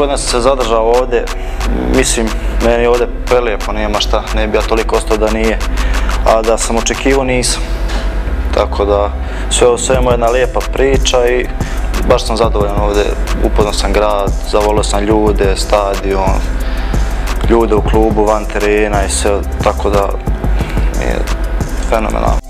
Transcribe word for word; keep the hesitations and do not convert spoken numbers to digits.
godina sam se zadržao ovdje, mislim, meni je ovdje prelijepo, nema šta, ne bi ja toliko ostao da nije, a da sam očekivao nisam. Tako da, sve o svemu jedna lijepa priča i baš sam zadovoljan ovdje, upoznao sam grad, zavolio sam ljude, stadion, ljude u klubu, van terena i sve, tako da mi je fenomenalno.